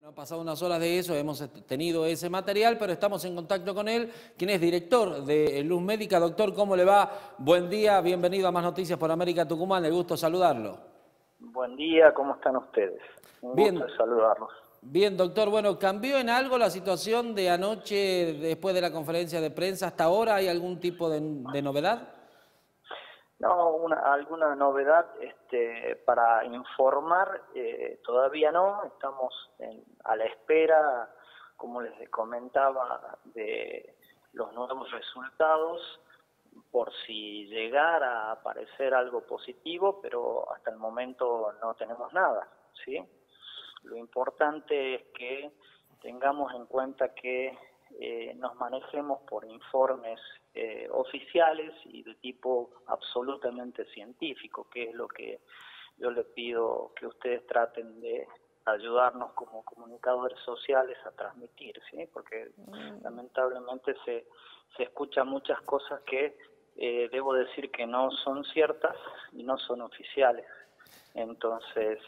Han pasado unas horas de eso, hemos tenido ese material, pero estamos en contacto con él, quien es director de Luz Médica. Doctor, ¿cómo le va? Buen día, bienvenido a Más Noticias por América Tucumán, el gusto saludarlo. Buen día, ¿cómo están ustedes? Un gusto Bien, de saludarlos. bien, doctor. Bueno, ¿cambió en algo la situación de anoche después de la conferencia de prensa hasta ahora? ¿Hay algún tipo de novedad? No, alguna novedad para informar, todavía no, estamos a la espera, como les comentaba, de los nuevos resultados, por si llegara a aparecer algo positivo, pero hasta el momento no tenemos nada, ¿sí? Lo importante es que tengamos en cuenta que nos manejemos por informes oficiales y de tipo absolutamente científico, que es lo que yo le pido que ustedes traten de ayudarnos como comunicadores sociales a transmitir, ¿sí? Porque lamentablemente se escuchan muchas cosas que debo decir que no son ciertas y no son oficiales. Entonces,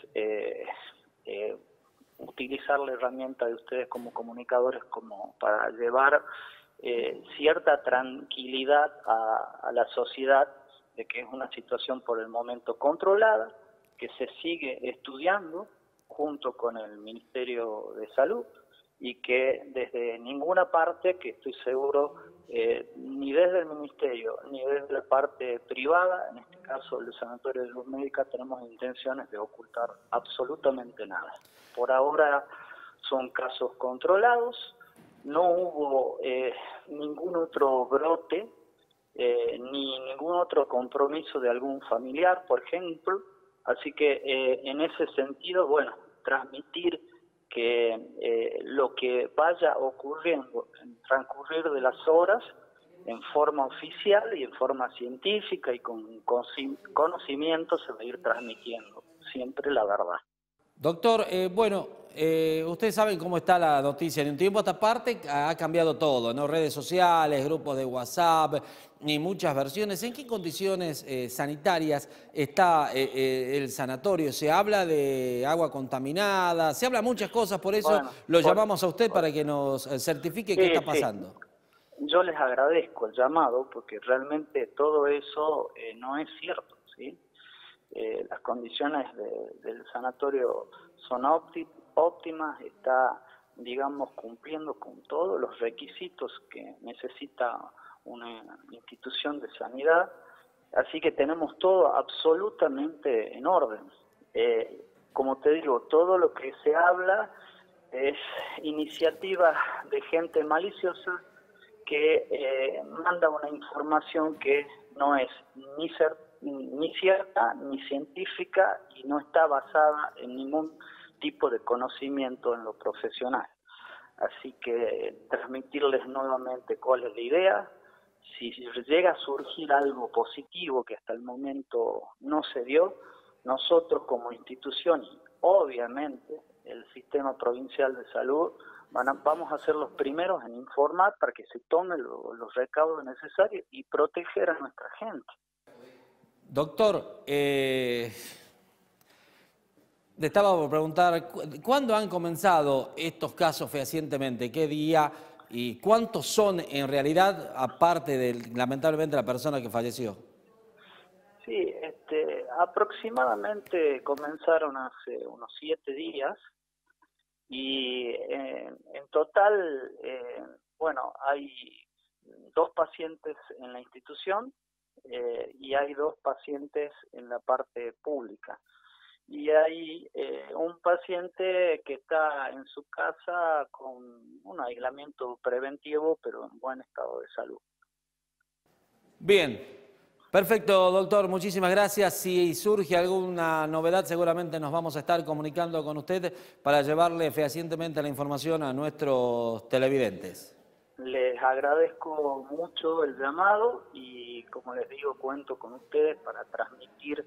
utilizar la herramienta de ustedes como comunicadores como para llevar cierta tranquilidad a la sociedad de que es una situación por el momento controlada, que se sigue estudiando junto con el Ministerio de Salud y que desde ninguna parte, que estoy seguro, ni desde el Ministerio ni desde la parte privada, en este caso el Sanatorio de Luz Médica, tenemos intenciones de ocultar absolutamente nada. Por ahora son casos controlados, no hubo ningún otro brote, ni ningún otro compromiso de algún familiar, por ejemplo, así que en ese sentido, bueno, transmitir que lo que vaya ocurriendo en el transcurrir de las horas, en forma oficial y en forma científica y con conocimiento, se va a ir transmitiendo siempre la verdad. Doctor, ustedes saben cómo está la noticia. De un tiempo a esta parte ha cambiado todo, ¿no? Redes sociales, grupos de WhatsApp y muchas versiones. ¿En qué condiciones sanitarias está el sanatorio? Se habla de agua contaminada, se habla muchas cosas, por eso Bueno, lo llamamos a usted para que nos certifique qué está sí, pasando. yo les agradezco el llamado porque realmente todo eso no es cierto, ¿sí? Las condiciones del sanatorio son óptimas, está, digamos, cumpliendo con todos los requisitos que necesita una institución de sanidad, así que tenemos todo absolutamente en orden. Como te digo, todo lo que se habla es iniciativa de gente maliciosa que manda una información que no es ni cierta, ni científica y no está basada en ningún tipo de conocimiento en lo profesional. Así que transmitirles nuevamente cuál es la idea. Si llega a surgir algo positivo que hasta el momento no se dio, nosotros como institución, y obviamente el Sistema Provincial de Salud, vamos a ser los primeros en informar para que se tomen los recaudos necesarios y proteger a nuestra gente. Doctor, le estaba por preguntar, ¿cuándo han comenzado estos casos fehacientemente? ¿Qué día? ¿Y cuántos son en realidad, aparte de, lamentablemente, la persona que falleció? Sí, aproximadamente comenzaron hace unos 7 días y en total, bueno, hay 2 pacientes en la institución y hay 2 pacientes en la parte pública. Y hay un paciente que está en su casa con un aislamiento preventivo, pero en buen estado de salud. Bien, perfecto, doctor, muchísimas gracias. Si surge alguna novedad, seguramente nos vamos a estar comunicando con usted para llevarle fehacientemente la información a nuestros televidentes. Les agradezco mucho el llamado y, como les digo, cuento con ustedes para transmitir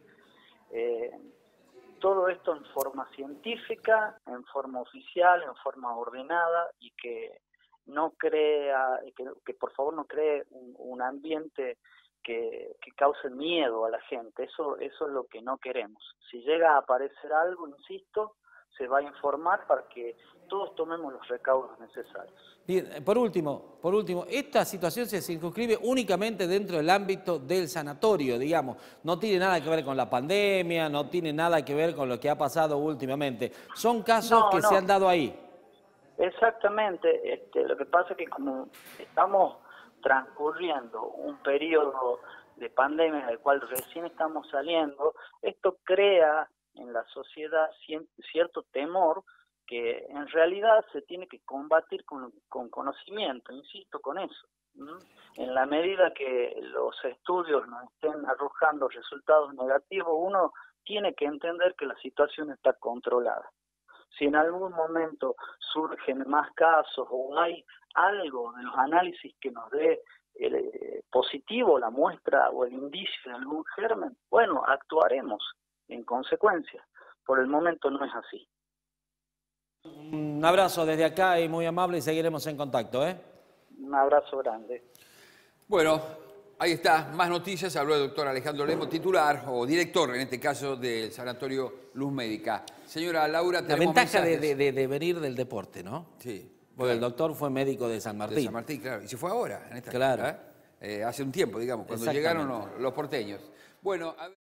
todo esto en forma científica, en forma oficial, en forma ordenada y que no crea, que por favor no cree un ambiente que cause miedo a la gente. Eso es lo que no queremos. Si llega a aparecer algo, insisto, se va a informar para que todos tomemos los recaudos necesarios. Bien, por último, esta situación se circunscribe únicamente dentro del ámbito del sanatorio, digamos. No tiene nada que ver con la pandemia, no tiene nada que ver con lo que ha pasado últimamente. Son casos que se han dado ahí. Exactamente. Lo que pasa es que como estamos transcurriendo un periodo de pandemia del cual recién estamos saliendo, esto crea en la sociedad cierto temor que en realidad se tiene que combatir con conocimiento, insisto con eso. En la medida que los estudios nos estén arrojando resultados negativos, uno tiene que entender que la situación está controlada. Si en algún momento surgen más casos o hay algo de los análisis que nos dé positivo la muestra o el indicio de algún germen, bueno, actuaremos en consecuencia. Por el momento no es así. Un abrazo desde acá y muy amable y seguiremos en contacto, ¿eh? Un abrazo grande. Bueno, ahí está, más noticias. Habló el doctor Alejandro Lemos, titular o director, en este caso, del Sanatorio Luz Médica. Señora Laura, tenemos la ventaja mensajes. de venir del deporte, ¿no? Sí. Porque el doctor fue médico de San Martín. De San Martín, claro. Y se fue ahora, en esta claro. Hace un tiempo, digamos, cuando llegaron los porteños. Bueno,